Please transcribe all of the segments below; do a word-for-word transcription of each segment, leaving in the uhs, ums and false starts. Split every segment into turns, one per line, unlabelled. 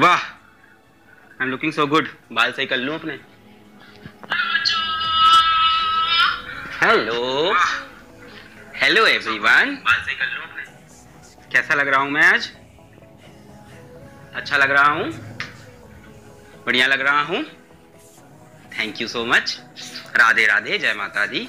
वाह, I am looking so good. बाल सही कर लूं अपने। हेलो हेलो एवरीवन, बाल सही कर लूं अपने। कैसा लग रहा हूं मैं आज? अच्छा लग रहा हूं? बढ़िया लग रहा हूं? Thank you so much. Radhe Radhe, जय माता दी,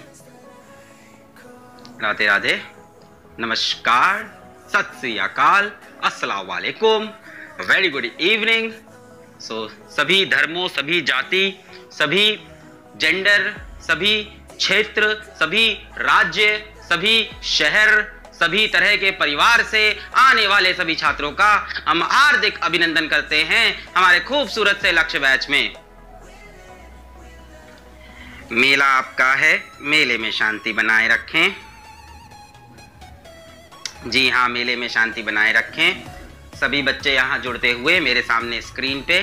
राधे राधे, नमस्कार, सत श्री अकाल, अस्सलाम वालेकुम, वेरी गुड इवनिंग। सो सभी धर्मों, सभी जाति, सभी जेंडर, सभी क्षेत्र, सभी राज्य, सभी शहर, सभी तरह के परिवार से आने वाले सभी छात्रों का हम हार्दिक अभिनंदन करते हैं हमारे खूबसूरत से लक्ष्य बैच में। मेला आपका है, मेले में शांति बनाए रखें। जी हाँ, मेले में शांति बनाए रखें। सभी बच्चे यहाँ जुड़ते हुए मेरे सामने स्क्रीन पे,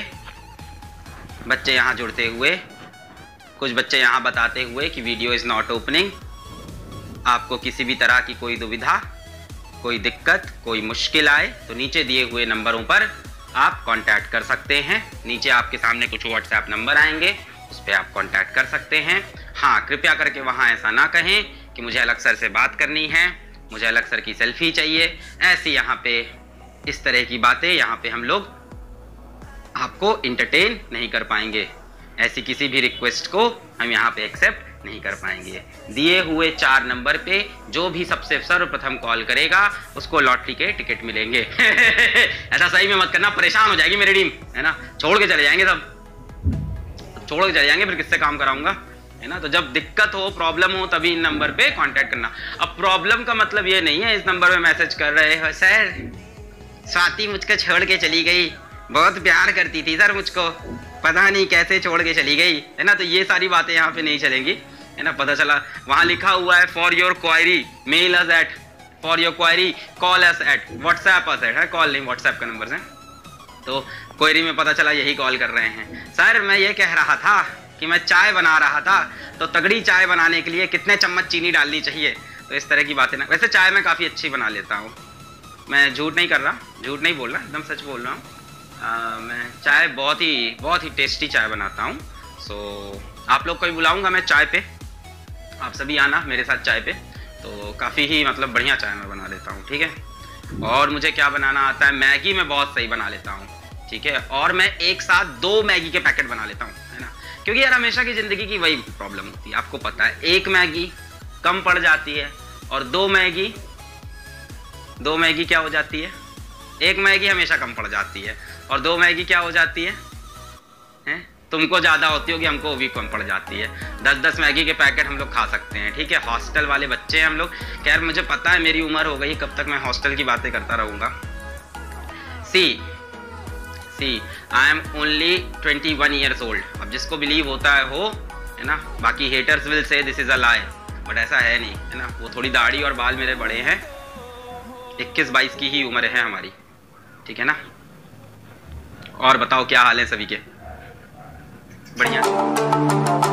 बच्चे यहाँ जुड़ते हुए, कुछ बच्चे यहाँ बताते हुए कि वीडियो इज़ नॉट ओपनिंग। आपको किसी भी तरह की कोई दुविधा, कोई दिक्कत, कोई मुश्किल आए तो नीचे दिए हुए नंबरों पर आप कांटेक्ट कर सकते हैं। नीचे आपके सामने कुछ व्हाट्सएप नंबर आएंगे, उस पर आप कांटेक्ट कर सकते हैं। हाँ, कृपया करके वहाँ ऐसा ना कहें कि मुझे अलग सर से बात करनी है, मुझे अलग सर की सेल्फी चाहिए। ऐसी यहाँ पे इस तरह की बातें यहाँ पे हम लोग आपको इंटरटेन नहीं कर पाएंगे। ऐसी किसी भी रिक्वेस्ट को हम यहाँ पे एक्सेप्ट नहीं कर पाएंगे। दिए हुए चार नंबर पे जो भी सबसे सर्वप्रथम कॉल करेगा उसको लॉटरी के टिकट मिलेंगे। ऐसा सही में मत करना, परेशान हो जाएगी मेरी टीम, है ना। छोड़ के चले जाएंगे सब, छोड़ के चले जाएंगे, फिर किससे काम कराऊंगा, है ना। तो जब दिक्कत हो, प्रॉब्लम हो, तभी इन नंबर पे कांटेक्ट करना। अब प्रॉब्लम का मतलब ये नहीं है इस नंबर पे मैसेज कर रहे हो, सर स्वाति मुझको छोड़ के चली गई, बहुत प्यार करती थी सर मुझको, पता नहीं कैसे छोड़ के चली गई, है ना। तो ये सारी बातें यहाँ पे नहीं चलेंगी, है ना। पता चला वहाँ लिखा हुआ है for your query mail us at, for your query call us at, WhatsApp us at, है कॉल नहीं, व्हाट्सएप का नंबर है। तो क्वेरी में पता चला यही कॉल कर रहे हैं। सर मैं ये कह रहा था कि मैं चाय बना रहा था, तो तगड़ी चाय बनाने के लिए कितने चम्मच चीनी डालनी चाहिए। तो इस तरह की बातें ना, वैसे चाय मैं काफ़ी अच्छी बना लेता हूँ, मैं झूठ नहीं कर रहा, झूठ नहीं बोल रहा, एकदम सच बोल रहा हूँ। मैं चाय बहुत ही बहुत ही टेस्टी चाय बनाता हूँ। सो आप लोग को भी बुलाऊँगा मैं चाय पे, आप सभी आना मेरे साथ चाय पे। तो काफ़ी ही मतलब बढ़िया चाय मैं बना लेता हूँ, ठीक है। और मुझे क्या बनाना आता है, मैगी मैं बहुत सही बना लेता हूँ, ठीक है। और मैं एक साथ दो मैगी के पैकेट बना लेता हूँ, है ना। क्योंकि यार हमेशा की ज़िंदगी की वही प्रॉब्लम होती है, आपको पता है। एक मैगी कम पड़ जाती है और दो मैगी दो मैगी क्या हो जाती है, एक मैगी हमेशा कम पड़ जाती है और दो मैगी क्या हो जाती है, हैं? तुमको ज़्यादा होती होगी, हमको भी कम पड़ जाती है। दस दस मैगी के पैकेट हम लोग खा सकते हैं, ठीक है। हॉस्टल वाले बच्चे हैं हम लोग। खैर मुझे पता है मेरी उम्र हो गई, कब तक मैं हॉस्टल की बातें करता रहूँगा। See see I am only twenty one years old. अब जिसको बिलीव होता है हो, है ना। बाकी haters will say this is a lie, but ऐसा है नहीं, है ना। वो थोड़ी दाढ़ी और बाल मेरे बड़े हैं, इक्कीस बाईस की ही उम्र है हमारी, ठीक है ना। और बताओ क्या हाल है सभी के? बढ़िया।